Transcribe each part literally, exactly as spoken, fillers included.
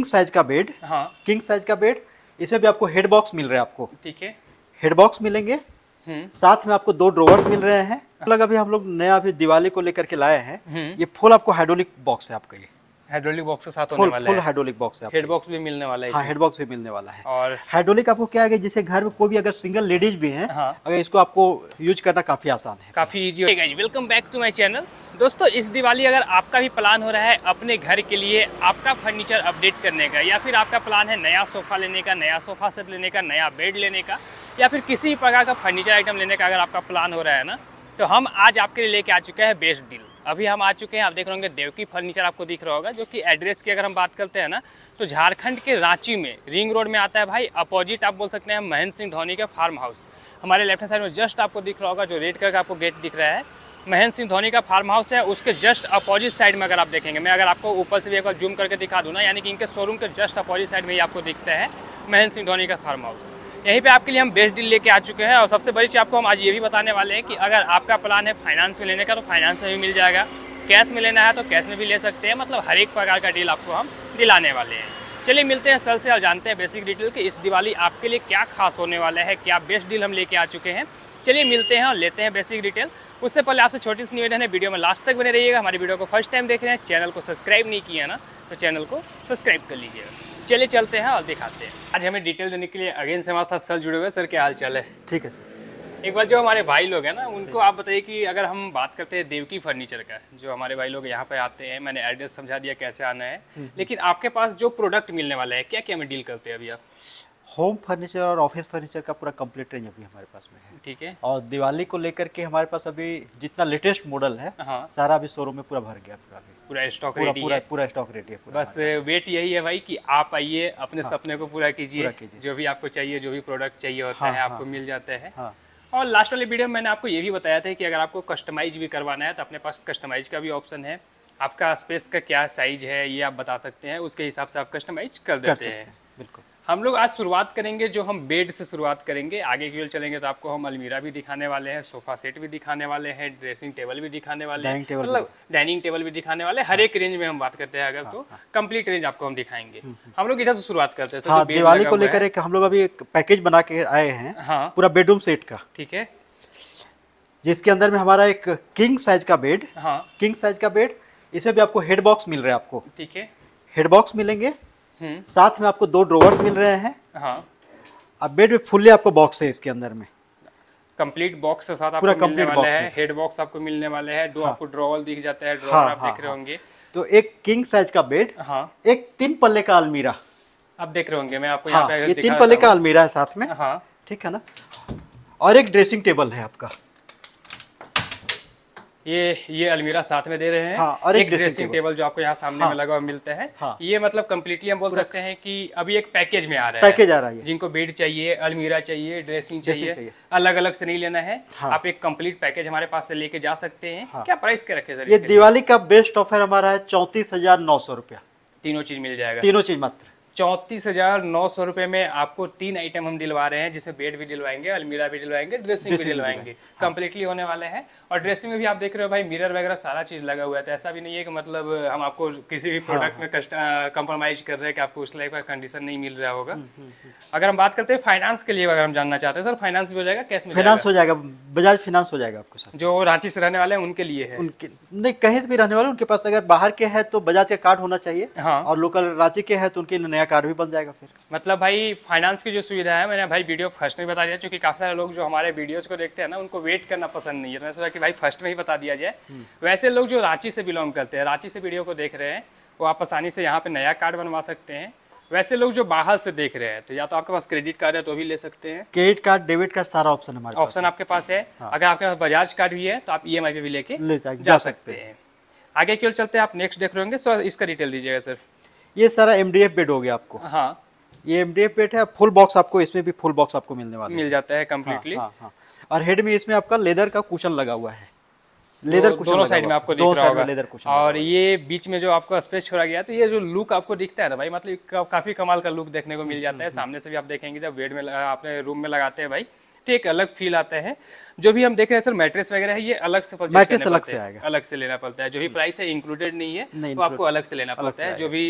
King size का bed, हाँ king size का बेड, इसमें भी आपको हेड बॉक्स मिल रहा है। आपको ठीक है, हेड बॉक्स मिलेंगे, हम्म साथ में आपको दो ड्रॉवर्स मिल रहे हैं। अलग अभी हम लोग नया अभी दिवाली को लेकर के लाए हैं। हम्म ये फुल आपको हाइड्रोलिक बॉक्स है आपका, ये हाइड्रोलिक बॉक्स के साथ होने फुल वाला फुल है। हाइड्रोलिक बॉक्स है आपका हेड ये। बॉक्स भी मिलने वाला है हाँ, इसमें। हेड बॉक्स भी मिलने वाला है। और हाइड्रोलिक आपको क्या है, जैसे घर में कोई भी अगर सिंगल लेडीज भी हैं, हाँ अगर इसको आपको यूज करना काफी आसान है। काफ़ी ईजी होगा। Welcome back to my channel. दोस्तों, इस दिवाली अगर आपका भी प्लान हो रहा है अपने घर के लिए आपका फर्नीचर अपडेट करने का, या फिर आपका प्लान है नया सोफ़ा लेने का, नया सोफ़ा सेट लेने का, नया बेड लेने का, या फिर किसी भी प्रकार का फर्नीचर आइटम लेने का अगर आपका प्लान हो रहा है ना, तो हम आज आपके लिए लेके आ चुके हैं बेस्ट डील। अभी हम आ चुके हैं, आप देख रहे होंगे देवकी फर्नीचर आपको दिख रहा होगा, जो कि एड्रेस की अगर हम बात करते हैं ना, तो झारखंड के रांची में रिंग रोड में आता है भाई। अपोजिट आप बोल सकते हैं महेंद्र सिंह धोनी का फार्म हाउस। हमारे लेफ्ट साइड में जस्ट आपको दिख रहा होगा, जो रेड कलर का आपको गेट दिख रहा है, महेंद्र सिंह धोनी का फार्म हाउस है। उसके जस्ट अपोजिट साइड में अगर आप देखेंगे, मैं अगर आपको ऊपर से भी एक बार जूम करके दिखा दूँ ना, यानी कि इनके शोरूम के जस्ट अपोजिट साइड में ही आपको दिखता है महेंद्र सिंह धोनी का फार्म हाउस। यहीं पे आपके लिए हम बेस्ट डील लेके आ चुके हैं। और सबसे बड़ी चीज़ आपको हम आज ये भी बताने वाले हैं कि अगर आपका प्लान है फाइनेंस में लेने का, तो फाइनेंस में भी मिल जाएगा। कैश में लेना है तो कैश में भी ले सकते हैं। मतलब हर एक प्रकार का डील आपको हम दिलाने वाले हैं। चलिए मिलते हैं सर से और जानते हैं बेसिक डिटेल कि इस दिवाली आपके लिए क्या खास होने वाला है, क्या बेस्ट डील हम लेके आ चुके हैं। चलिए मिलते हैं और लेते हैं बेसिक डिटेल। उससे पहले आपसे छोटी सी निवेदन है, वीडियो में लास्ट तक बने रहिएगा। हमारी वीडियो को फर्स्ट टाइम देख रहे हैं, चैनल को सब्सक्राइब नहीं किया ना, तो चैनल को सब्सक्राइब कर लीजिएगा। चलिए चलते हैं और दिखाते हैं। आज हमें डिटेल देने के लिए अगेन से हमारे साथ सर जुड़े हुए। सर क्या हाल चाल है? ठीक है सर। एक बार जो हमारे भाई लोग हैं ना, उनको आप बताइए कि अगर हम बात करते हैं देवकी फर्नीचर का, जो हमारे भाई लोग यहाँ पे आते हैं, मैंने एड्रेस समझा दिया कैसे आना है, लेकिन आपके पास जो प्रोडक्ट मिलने वाला है क्या क्या हमें डील करते हैं अभी आप? होम फर्नीचर और ऑफिस फर्नीचर का पूरा कंप्लीट रेंज अभी हमारे पास में है। ठीक है। और दिवाली को लेकर के हमारे पास अभी जितना लेटेस्ट मॉडल है, हाँ सारा अभी शोरूम में पूरा भर गया। पूरा अभी पूरा स्टॉक पूरा रेडी पूरा है। पूरा स्टॉक रेडी है पूरा। बस वेट यही है भाई कि आप आइए, अपने हाँ, सपने को पूरा कीजिए। पूरा कीजिए। जो भी आपको चाहिए, जो भी प्रोडक्ट चाहिए होता हाँ, है, आपको हाँ, मिल जाता है। हाँ। और लास्ट वाले वीडियो में मैंने आपको ये भी बताया था कि अगर आपको कस्टमाइज भी करवाना है तो अपने पास कस्टमाइज का भी ऑप्शन है। आपका स्पेस का क्या साइज है ये आप बता सकते हैं, उसके हिसाब से आप कस्टमाइज कर देते हैं। बिल्कुल। हम लोग आज शुरुआत करेंगे, जो हम बेड से शुरुआत करेंगे। आगे की ओर चलेंगे तो आपको हम अलमीरा भी दिखाने वाले हैं, सोफा सेट भी दिखाने वाले हैं, ड्रेसिंग टेबल भी दिखाने वाले हैं, मतलब डाइनिंग टेबल भी दिखाने वाले हैं। हर एक रेंज में हम बात करते हैं अगर, तो कंप्लीट रेंज आपको हम दिखाएंगे। हम लोग इधर से शुरुआत करते हैं। हाँ, दिवाली को लेकर एक हम लोग अभी एक पैकेज बना के आए हैं। हाँ पूरा बेडरूम सेट का। ठीक है। जिसके अंदर में हमारा एक किंग साइज का बेड, हाँ किंग साइज का बेड, इसमें भी आपको हेड बॉक्स मिल रहा है। आपको ठीक है। हेड बॉक्स मिलेंगे, हम्म साथ में आपको दो ड्रॉवर्स मिल रहे हैं। हाँ अब बेड में फुल्ली आपको बॉक्स है इसके अंदर में, कंप्लीट बॉक्स के साथ आपको पूरा मिलने कंप्लीट वाला बॉक्स है। है। हेड बॉक्स आपको मिलने वाले हैं। दो हाँ, आपको ड्रॉवर दिख जाता है, ड्रॉवर हाँ, आप हाँ, देख रहे हाँ। होंगे। तो एक किंग साइज का बेड, हाँ एक तीन पल्ले का अलमीरा। आप देख रहे होंगे, मैं आपको हाँ, यहाँ पे ये तीन पल्ले का अलमीरा है साथ में। हाँ ठीक है ना। और एक ड्रेसिंग टेबल है आपका। ये ये अलमीरा साथ में दे रहे हैं। हाँ, और एक एक ड्रेसिंग ड्रेसिंग टेबल, टेबल जो आपको यहाँ सामने हाँ, में लगा हुआ मिलता है। हाँ, ये मतलब कम्प्लीटली हम बोल सकते हैं कि अभी एक पैकेज में आ रहा है। पैकेज आ रहा है। जिनको बेड चाहिए, अलमीरा चाहिए, ड्रेसिंग चाहिए, चाहिए। अलग अलग से नहीं लेना है। हाँ, आप एक कंप्लीट पैकेज हमारे पास से लेके जा सकते हैं। हाँ, क्या प्राइस के रखे सर? ये दिवाली का बेस्ट ऑफर हमारा है चौंतीस हजार नौ सौ रुपया। तीनों चीज मिल जाएगा। तीनों चीज मात्र चौंतीस हजार नौ सौ रुपये में आपको तीन आइटम हम दिलवा रहे हैं, जिसमें बेड भी दिलवाएंगे, अलमीरा भी दिलवाएंगे, ड्रेसिंग भी दिलवाएंगे। कंप्लीटली होने वाले हैं। और ड्रेसिंग में भी आप देख रहे हो भाई, मिरर वगैरह सारा चीज़ लगा हुआ है। तो ऐसा भी नहीं है कि मतलब हम आपको किसी भी प्रोडक्ट में कंप्रोमाइज कर रहे हैं कि आपको उस लाइफ का कंडीशन नहीं मिल रहा होगा। अगर हम बात करते हैं फाइनेंस के लिए, अगर हम जानना चाहते हैं सर, फाइनेंस भी हो जाएगा, कैश में फाइनेंस हो जाएगा, बजाज फाइनेंस हो जाएगा आपके साथ। जो रांची से रहने वाले हैं उनके लिए है। उनके नहीं, कहीं से भी रहने वाले उनके पास अगर बाहर के हैं तो बजाज का कार्ड होना चाहिए। हाँ, और लोकल रांची के हैं तो उनके लिए नया कार्ड भी बन जाएगा। मतलब भाई फाइनेंस की जो सुविधा है, मैंने भाई वीडियो फर्स्ट में बता दिया, क्योंकि काफ़ी सारे लोग जो हमारे वीडियोस को देखते हैं ना, उनको वेट करना पसंद नहीं है। तो मैं सोचा कि भाई फर्स्ट में ही बता दिया जाए। वैसे लोग जो रांची से बिलोंग करते हैं, रांची से वीडियो को देख रहे हैं, वो आप आसानी से यहाँ पे नया कार्ड बनवा सकते हैं। वैसे लोग जो बाहर से देख रहे हैं, तो या तो आपके पास क्रेडिट कार्ड है तो भी ले सकते हैं। क्रेडिट कार्ड, डेबिट कार्ड, सारा ऑप्शन हमारे पास ऑप्शन आपके पास है। हाँ। अगर आपके पास बजाज कार्ड भी है तो आप ई एम आई पे भी लेके ले जा, जा सकते हैं। आगे क्यों चलते हैं, आप नेक्स्ट देख रहे होंगे, सो इसका डिटेल दीजिएगा सर। ये सारा एम डी एफ बेड हो गया आपको। हाँ, ये एम डी एफ बेड है, फुल बॉक्स आपको, इसमें भी फुल बॉक्स आपको मिलने वाला है। मिल जाता है कम्प्लीटली। हाँ, हाँ, हाँ। और हेड में इसमें आपका लेदर का कुशन लगा हुआ है। लेदर कुशन दोनों साइड में आपको दिख रहा होगा। Leather cushion. और ये बीच में जो आपको स्पेस छोड़ा गया है, तो ये जो लुक आपको दिखता है ना भाई, मतलब काफी कमाल का लुक देखने को मिल जाता है। सामने से भी आप देखेंगे, जब बेड में अपने रूम में लगाते हैं भाई, तो एक अलग फील आता है। जो भी हम देख रहे हैं सर, मैट्रेस वगैरह है, ये अलग से परचेज मैट्रेस अलग से आएगा, अलग से लेना पड़ता है। जो भी प्राइस है इंक्लूडेड नहीं है, नहीं, तो आपको अलग से लेना पड़ता है। जो भी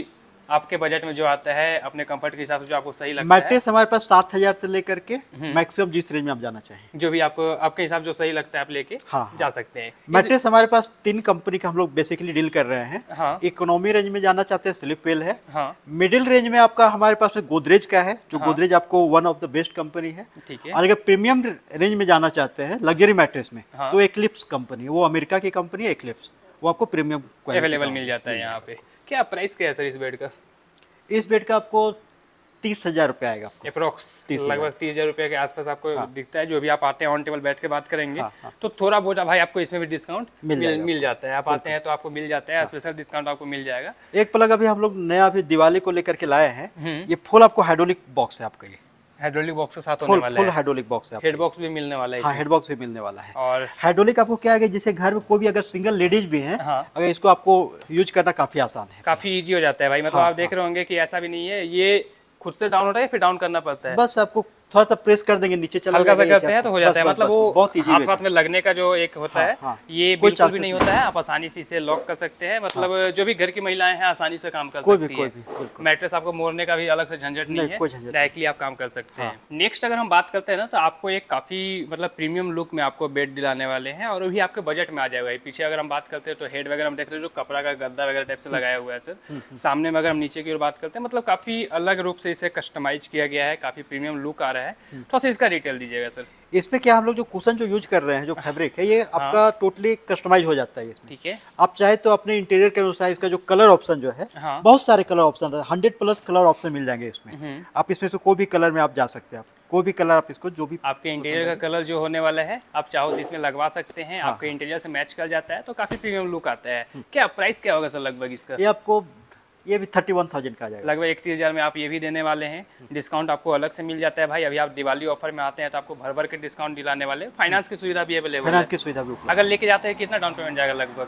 आपके बजट में जो आता है अपने कंफर्ट के हिसाब से जो आपको सही लगता है। मैट्रेस हमारे पास सात हजार से लेकर के मैक्सिमम जिस रेंज में आप जाना चाहें, जो भी आपको आपके हिसाब जो सही लगता है आप लेके हाँ, जा सकते हैं। मैट्रेस हमारे पास तीन कंपनी का हम लोग बेसिकली डील कर रहे हैं। हाँ। इकोनॉमी रेंज में जाना चाहते हैं स्लीप वेल है। हाँ। मिडिल रेंज में आपका हमारे पास में गोदरेज का है, जो हाँ। गोदरेज आपको one of the best company है। ठीक है। और अगर प्रीमियम रेंज में जाना चाहते हैं लग्जरी मैट्रेस में, हाँ। तो एक्लिप्स कंपनी, वो अमेरिका की कंपनी है एक्लिप्स, वो आपको प्रीमियम अवेलेबल मिल जाता है यहाँ पे। क्या प्राइस क्या है सर इस बेड का? इस बेड का आपको तीस हजार रुपये आएगा आपको। अप्रोक्स लगभग तीस हजार रुपये के आसपास आपको हाँ। दिखता है। जो भी आप आते हैं ऑन टेबल बैठ के बात करेंगे हाँ, हाँ। तो थोड़ा बहुत भाई आपको इसमें भी डिस्काउंट मिल, मिल, मिल जाता है। आप आते हैं तो आपको मिल जाता है, स्पेशल डिस्काउंट आपको मिल जाएगा। एक पलंग अभी हम लोग नया अभी दिवाली को लेकर के लाए हैं। ये फुल आपको हाइड्रोलिक बॉक्स है आपका, ये हाइड्रोलिक बॉक्स के साथ होने फुल वाला फुल है। हाइड्रोलिक बॉक्स है, हेड बॉक्स भी मिलने वाला है। हाँ, हेड बॉक्स भी मिलने वाला है। और हाइड्रोलिक आपको क्या है, जैसे घर में कोई भी अगर सिंगल लेडीज भी हैं, हाँ। अगर इसको आपको यूज करना काफी आसान है, काफी इजी हो जाता है भाई। मतलब हाँ, आप देख रहे होंगे कि ऐसा भी नहीं है, ये खुद से डाउन होता है फिर डाउन करना पड़ता है। बस आपको थोड़ा सा प्रेस कर देंगे, नीचे चला हल्का सा जाएगा, करते हैं तो हो जाता है। बस, मतलब बस, वो बहुत इजी हाथ हाथ में लगने का जो एक होता हाँ, है, हाँ। ये कोई बिल्कुल भी नहीं chances होता है। आप आसानी से इसे लॉक कर सकते हैं। मतलब जो भी घर की महिलाएं हैं आसानी से काम कर कोई भी, सकती कोई है। भी, बिल्कुल। मैट्रेस आपको मोड़ने का भी अलग से झंझट नहीं नहीं, है, कोई झंझट नहीं। डायरेक्टली आप काम कर सकते हैं। नेक्स्ट अगर हम बात करते हैं ना, तो आपको एक काफी मतलब प्रीमियम लुक में आपको बेड दिलाने वाले हैं, और वो भी आपके बजट में आ जाएगा। पीछे अगर हम बात करते हैं तो हेड वगैरह हम देख रहे हैं जो कपड़ा का गद्दा वगैरह टाइप से लगाया हुआ है सर। सामने में अगर हम नीचे की ओर बात करते हैं, मतलब काफी अलग रूप से इसे कस्टमाइज किया गया है, काफी प्रीमियम लुक आ रहा है। थोड़ा सा इसका डिटेल दीजिएगा सर। इसमें क्या हम लोग जो कुशन जो यूज कर रहे हैं, जो फैब्रिक है, ये आपका टोटली कस्टमाइज हो जाता है इसमें। ठीक है। आप चाहे तो अपने इंटीरियर के अनुसार इसका जो कलर ऑप्शन जो है, हाँ। बहुत सारे कलर ऑप्शन है, हंड्रेड प्लस कलर ऑप्शन मिल जाएंगे इसमें। आप इसमें से कोई भी कलर में आप जा सकते हैं, आप कोई भी कलर आप इसको जो भी आपके इंटीरियर का कलर जो होने वाला है आप चाहो तो इसमें लगवा सकते हैं। हाँ। आपके इंटीरियर से मैच कर जाता है तो काफी प्रीमियम लुक आता है। क्या प्राइस क्या होगा सर लगभग इसका? ये आपको ये भी थर्टी वन थाउजेंड का आ जाएगा। लगभग इकतीस हजार में आप ये भी देने वाले हैं। डिस्काउंट आपको अलग से मिल जाता है भाई। अभी आप दिवाली ऑफर में आते हैं तो आपको भर भर के डिस्काउंट दिलाने वाले। फाइनेंस की सुविधा भी अवेलेबल है। फाइनेंस की सुविधा भी उपलब्ध। अगर लेके जाते हैं कितना डाउन पेमेंट जाएगा लगभग?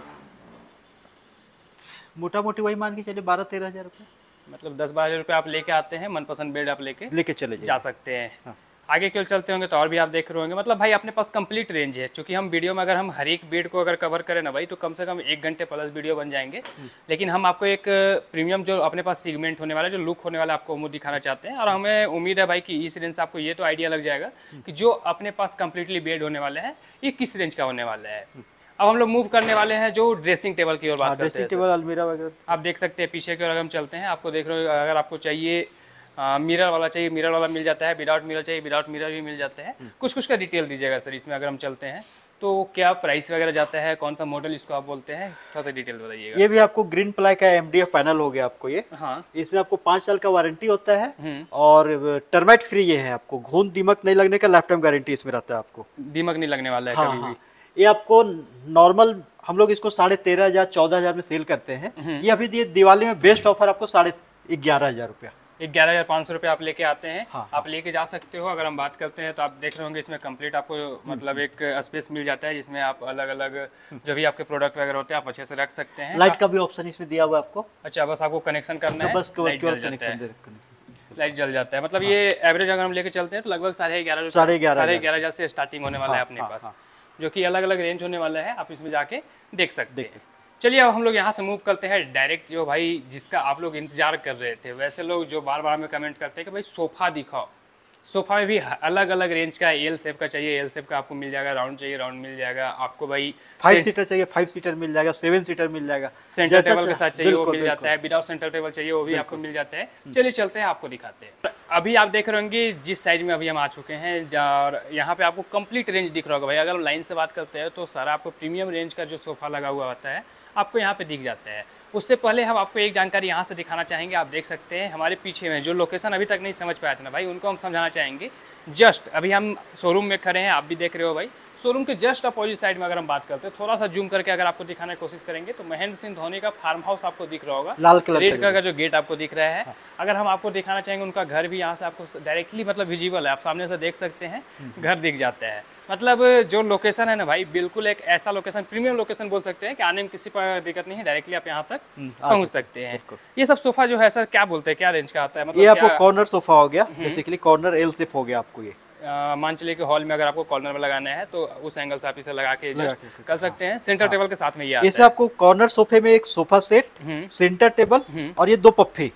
मोटा मोटी वही मान के चलिए बारह तेरह हजार रुपये। मतलब दस बारह हजार रुपये आप लेके आते हैं, मनपसंद बेड आप लेके लेके चले जा जाइए। सकते हैं। हाँ। आगे क्यों चलते होंगे तो और भी आप देख रहे होंगे। मतलब भाई अपने पास कंप्लीट रेंज है। क्योंकि हम वीडियो में अगर हम हर एक बेड को अगर कवर करें ना भाई, तो कम से कम एक घंटे प्लस वीडियो बन जाएंगे। लेकिन हम आपको एक प्रीमियम जो अपने पास सीगमेंट होने वाला है, जो लुक होने वाला है, आपको वो दिखाना चाहते हैं। और हमें उम्मीद है भाई कि इस रेंज से आपको ये तो आइडिया लग जाएगा कि जो अपने पास कम्प्लीटली बेड होने वाला है ये किस रेंज का होने वाला है। अब हम लोग मूव करने वाले हैं जो ड्रेसिंग टेबल की ओर बात करते हैं। ड्रेसिंग टेबल, अलमीरा वगैरह आप देख सकते हैं पीछे की ओर अगर हम चलते हैं, आपको देख रहे हो अगर आपको चाहिए मिरर वाला चाहिए, मिरर वाला मिल जाता है। विदाउट मिरर चाहिए, विदाउट मिरर भी मिल जाते हैं। कुछ कुछ का डिटेल दीजिएगा सर इसमें अगर हम चलते हैं तो। क्या प्राइस वगैरह जाता है, कौन सा मॉडल इसको आप बोलते हैं, थोड़ा सा डिटेल बताइएगा। ये भी आपको ग्रीन प्लाई का एमडीएफ पैनल हो गया आपको ये। हाँ। इसमें आपको पाँच साल का वारंटी होता है, और टर्माइट फ्री ये है। आपको घून दीमक नहीं लगने का लाइफ टाइम गारंटी इसमें रहता है आपको। दीमक नहीं लगने वाला है हाँ, कभी हाँ। भी। ये आपको नॉर्मल हम लोग इसको साढ़े तेरह हजार चौदह हजार में सेल करते हैं। ये अभी ये दिवाली में बेस्ट ऑफर आपको साढ़े ग्यारह हजार रुपया, ग्यारह हजार पाँच सौ रुपये आप लेके आते हैं। हाँ, आप लेके जा सकते हो। अगर हम बात करते हैं तो आप देख रहे होंगे इसमें कंप्लीट आपको मतलब एक स्पेस मिल जाता है, जिसमें आप अलग अलग जो भी आपके प्रोडक्ट वगैरह होते हैं आप अच्छे से रख सकते हैं। लाइट का भी ऑप्शन इसमें दिया हुआ है आपको। अच्छा, बस आपको कनेक्शन करना तो है, बस लाइट जल केवल जाता कनेक्शन है। दे कनेक्शन। लाइट जल जाता है। मतलब ये एवरेज अगर हम लेके चलते हैं तो लगभग साढ़े ग्यारह साढ़े ग्यारह साढ़े ग्यारह हजार से स्टार्टिंग होने वाला है अपने हाँ, पास। हाँ। जो कि अलग अलग रेंज होने वाला है, आप इसमें जाके देख सकते देख हैं। चलिए अब हम लोग यहाँ से मूव करते हैं डायरेक्ट जो भाई जिसका आप लोग इंतजार कर रहे थे। वैसे लोग जो बार बार हमें कमेंट करते हैं कि भाई सोफ़ा दिखाओ। सोफ़ा में भी अलग अलग रेंज का, एल शेप का चाहिए एल शेप का आपको मिल जाएगा, राउंड चाहिए राउंड मिल जाएगा आपको भाई। फाइव सीटर चाहिए फाइव सीटर मिल जाएगा, सेवन सीटर मिल जाएगा, सेंटर टेबल के साथ चाहिए वो मिल जाता है। विदाउट सेंटर टेबल चाहिए वो भी आपको मिल जाता है। चलिए चलते हैं, आपको दिखाते हैं। अभी आप देख रहे होंगे जिस साइड में अभी हम आ चुके हैं, और यहाँ पे आपको कंप्लीट रेंज दिख रहा होगा भाई। अगर हम लाइन से बात करते हैं तो सारा आपको प्रीमियम रेंज का जो सोफ़ा लगा हुआ होता है आपको यहाँ पे दिख जाता है। उससे पहले हम आपको एक जानकारी यहाँ से दिखाना चाहेंगे। आप देख सकते हैं हमारे पीछे में जो लोकेशन अभी तक नहीं समझ पाया था ना भाई, उनको हम समझाना चाहेंगे। जस्ट अभी हम शोरूम में खड़े हैं, आप भी देख रहे हो भाई। शोरूम के जस्ट अपोजिट साइड में अगर हम बात करते हैं, थोड़ा सा जूम करके अगर आपको दिखाने की कोशिश करेंगे तो महेंद्र सिंह धोनी का फार्म हाउस आपको दिख रहा होगा, लाल कलर रेड कलर का जो गेट आपको दिख रहा है। हाँ। अगर हम आपको दिखाना चाहेंगे उनका घर भी यहाँ से आपको डायरेक्टली मतलब विजिबल है, आप सामने से देख सकते हैं, घर दिख जाता है। मतलब जो लोकेशन है ना भाई, बिल्कुल एक ऐसा लोकेशन, प्रीमियम लोकेशन बोल सकते हैं कि आने में किसी पर दिक्कत नहीं है, डायरेक्टली आप यहाँ तक पहुँच सकते हैं। ये सब सोफा जो है सर क्या बोलते हैं, क्या रेंज का आता है? मतलब ये आपको कॉर्नर सोफा हो गया, बेसिकली कॉर्नर एल शेप हो गया आपको। ये मान चलिए कि हॉल में अगर आपको कॉर्नर में लगाना है तो उस एंगल से आप इसे लगा के कर सकते हैं। सेंटर टेबल के साथ में ये आता है। इसमें आपको कॉर्नर सोफे में एक सोफा सेट, सेंटर टेबल और ये दो पफ्फे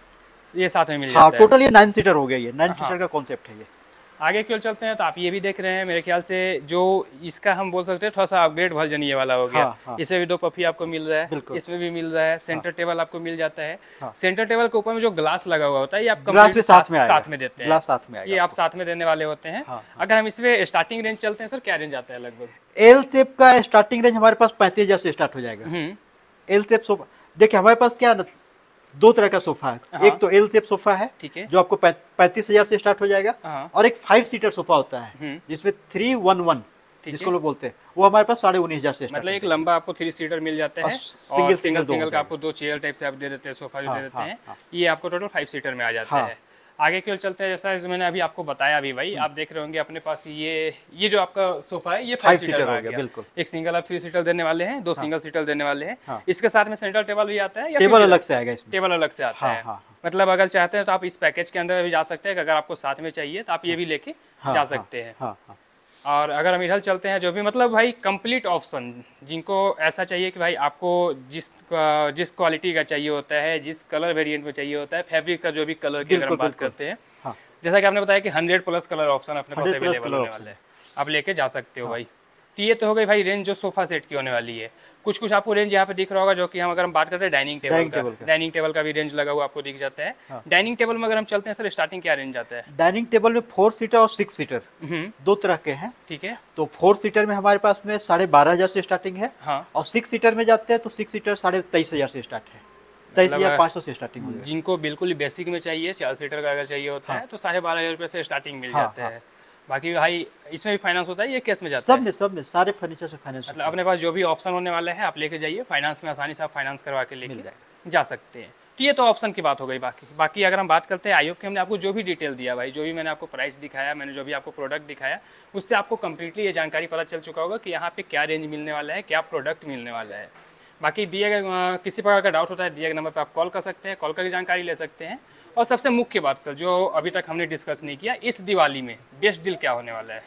ये साथ में मिल हाँ, जाता है। टोटल ये नाइन सीटर हो गया, ये नाइन सीटर का कॉन्सेप्ट है ये। आगे क्यों चलते हैं तो आप ये भी देख रहे हैं मेरे ख्याल से, जो इसका हम बोल सकते हैं थोड़ा सा अपग्रेड वर्जन ये वाला हो गया। हाँ, हाँ। इसमें भी दो पफी आपको मिल रहा है, बिल्कुल। इसमें भी मिल रहा है, सेंटर हाँ। टेबल आपको मिल जाता है। हाँ। सेंटर टेबल के ऊपर में जो ग्लास लगा हुआ होता है ये आप ग्लास complete भी साथ में आएगा, साथ में देते हैं, ग्लास साथ में आएगा ये आप साथ में देने वाले होते हैं। हाँ, अगर हम इसमें स्टार्टिंग रेंज चलते हैं सर, क्या रेंज आता है लगभग? एल टेप का स्टार्टिंग रेंज हमारे पास पैंतीस हजार से स्टार्ट हो जाएगा। हम्म, एल टेप सोफा देखिए हमारे पास क्या है ना, दो तरह का सोफा है। हाँ। एक तो एल टेप सोफा है, ठीक है। जो आपको पैंतीस हजार से स्टार्ट हो जाएगा, हाँ। और एक फाइव सीटर सोफा होता है हम्म। जिसमें थ्री वन वन ठीक जिसको है। लोग बोलते हैं, वो हमारे पास साढ़े उन्नीस हजार से स्टार्ट मतलब एक लंबा आपको थ्री सीटर मिल जाता है, और और सिंगल- सिंगल सिंगल दो सिंगल हो का आपको दो चेयर टाइप से आप दे देते हैं, सोफा जो हाँ, दे देते हाँ, हैं, हाँ। ये आपको टोटल फाइव सीटर में आ जाता हाँ। है। आगे क्यों चलते हैं, जैसा मैंने अभी आपको बताया अभी भाई, आप देख रहे होंगे अपने पास ये ये जो आपका सोफा है ये फाइव फाइव सीटर सीटर में आ हो गया, गया। बिल्कुल। एक सिंगल आप थ्री सीटर देने वाले हैं, दो सिंगल सीटर देने वाले हैं। हाँ। इसके साथ में सेंटर टेबल भी आता है या टेबल फिर अलग से आएगा इसमें। टेबल अलग से आता हाँ, है? हाँ, मतलब अगर चाहते हैं तो आप इस पैकेज के अंदर भी जा सकते हैं, कि अगर आपको साथ में चाहिए तो आप ये भी लेके हाँ, जा हाँ, सकते हैं। हाँ, हाँ। और अगर हम इधर चलते हैं, जो भी मतलब भाई कंप्लीट ऑप्शन, जिनको ऐसा चाहिए कि भाई आपको जिस जिस क्वालिटी का चाहिए होता है, जिस कलर वेरिएंट में चाहिए होता है, फैब्रिक का जो भी कलर की अगर हम बिल्कुल, बात बिल्कुल। करते हैं, हाँ। जैसा कि आपने बताया कि हंड्रेड प्लस कलर ऑप्शन अपने पास हंड्रेड प्लस अवेलेबल कलर होने ऑप्शन वाले हैं, आप लेके जा सकते हो भाई। तो ये तो हो गई भाई रेंज जो सोफा सेट की होने वाली है। कुछ कुछ आपको रेंज यहाँ पे दिख रहा होगा, जो कि हम अगर हम बात करते हैं डाइनिंग टेबल डाइनिंग का, टेबल का। डाइनिंग टेबल का भी रेंज लगा हुआ आपको दिख जाता है। हाँ। डाइनिंग टेबल में अगर हम चलते हैं सर, स्टार्टिंग क्या रेंज आता है? डाइनिंग टेबल में फोर सीटर और सिक्स सीटर हम्म, दो तरह के हैं। ठीक है। तो फोर सीटर में हमारे पास में साढ़े बारह हजार से स्टार्टिंग है, हाँ। और सिक्स सीटर में जाते हैं तो सिक्स सीटर साढ़े तेईस हजार से स्टार्ट है, तेईस हजार पाँच सौ से स्टार्टिंग हो जाएगा। जिनको बिल्कुल बेसिक में चाहिए, चार सीटर का अगर चाहिए होता हाँ। है तो साढ़े बारह हज़ार रुपये से स्टार्टिंग मिल हाँ, जाते हैं। बाकी भाई इसमें भी फाइनेंस होता है, ये कैश में जाता सब है? में सब में सारे फर्नीचर से फाइनेंस मतलब अपने पास जो भी ऑप्शन होने वाले हैं आप लेके जाइए, फाइनेंस में आसानी से आप फाइनेंस करवा के मिल लेके जाएगा। जा सकते हैं। तो ये तो ऑप्शन की बात हो गई। बाकी बाकी अगर हम बात करते हैं आईओप की, हमने आपको जो भी डिटेल दिया भाई, जो भी मैंने आपको प्राइस दिखाया, मैंने जो भी आपको प्रोडक्ट दिखाया, उससे आपको कंप्लीटली ये जानकारी पता चल चुका होगा कि यहाँ पे क्या रेंज मिलने वाला है, क्या प्रोडक्ट मिलने वाला है। बाकी दिए गए किसी प्रकार का डाउट होता है, दिए गए नंबर पर आप कॉल कर सकते हैं, कॉल करके जानकारी ले सकते हैं। और सबसे मुख्य बात सर, जो अभी तक हमने डिस्कस नहीं किया, इस दिवाली में बेस्ट डील क्या होने वाला है?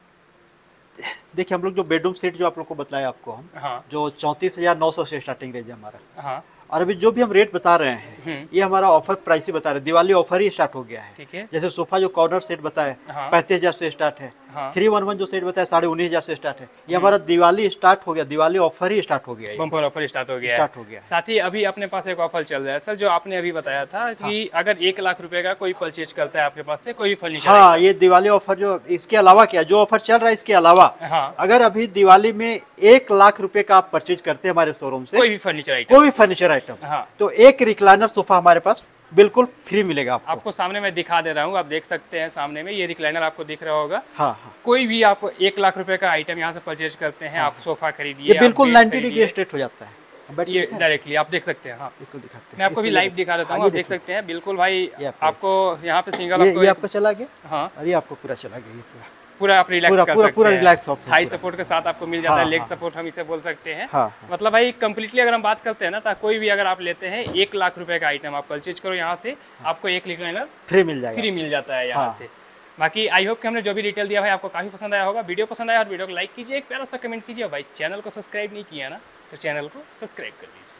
देखिए हम लोग जो बेडरूम सेट जो आप लोग को बताया आपको हम, हाँ जो चौंतीस हजार नौ सौ से स्टार्टिंग रेंज है हमारा, हाँ, और अभी जो भी हम रेट बता रहे हैं हम्म, ये हमारा ऑफर प्राइस ही बता रहे हैं, दिवाली ऑफर ही स्टार्ट हो गया है। ठीक है। जैसे सोफा जो कॉर्नर सेट बताया हाँ। पैंतीस हजार से स्टार्ट है, हाँ। थ्री वन वन जो सेट बताया साढ़े उन्नीस हजार से स्टार्ट है, ये हमारा दिवाली स्टार्ट हो गया, दिवाली ऑफर ही स्टार्ट हो गया है, बम्पर ऑफर स्टार्ट हो गया स्टार्ट है। हो गया है। साथ ही अभी अपने पास एक ऑफर चल रहा है सर, जो आपने अभी बताया था कि अगर एक लाख रुपए का कोई परचेज करता है आपके पास से कोई फर्नीचर, हाँ, ये दिवाली ऑफर जो इसके अलावा क्या जो ऑफर चल रहा है इसके अलावा, हाँ, अगर अभी दिवाली में एक लाख रुपए का आप परचेज करते हैं हमारे शोरूम से कोई भी फर्नीचर आइटम, कोई भी फर्नीचर आइटम, हाँ, तो एक रिक्लाइनर सोफा हमारे पास बिल्कुल फ्री मिलेगा आपको। आपको सामने मैं दिखा दे रहा हूँ, आप देख सकते हैं सामने में ये रिक्लाइनर आपको दिख रहा होगा। हाँ हाँ, कोई भी आप एक लाख रुपए का आइटम यहाँ से परचेज करते हैं, आप सोफा खरीदिए, ये आप बिल्कुल बेड नाइन्टी खरीदिए, डिग्री स्ट्रेट हो जाता है। बट ये डायरेक्टली आप देख सकते हैं। हाँ, इसको दिखाते हैं, मैं आपको भी इसको लाइव ये दिखा देता हाँ, हूँ, ये आप देख देखिए। सकते हैं बिल्कुल भाई। ये आपको आपको यहाँ पे सिंगल ये आपको ये एक- आपका चला गया, हाँ, और ये आपको पूरा चला गया, ये पूरा पूरा आप रिलैक्स पूरा कर पूरा सकते पूरा हैं। रिलैक्स ऑप्शन हाई पूरा। सपोर्ट के साथ आपको मिल जाता है, हाँ, लेग हाँ, सपोर्ट हम इसे बोल सकते हैं। हाँ, हाँ। मतलब भाई कंप्लीटली अगर हम बात करते हैं ना, तो कोई भी अगर आप लेते हैं एक लाख रुपए का आइटम आप परचेज करो यहाँ से, आपको एक रिक्लाइनर फ्री मिल जाएगा। फ्री मिल जाता है यहाँ हाँ। से। बाकी आई होप कि हमने जो भी डिटेल दिया भाई आपको काफ़ी पसंद आया होगा। वीडियो पसंद आया और वीडियो को लाइक कीजिए, एक प्यारा सा कमेंट कीजिए। भाई चैनल को सब्सक्राइब नहीं किया ना, तो चैनल को सब्सक्राइब कर लीजिए।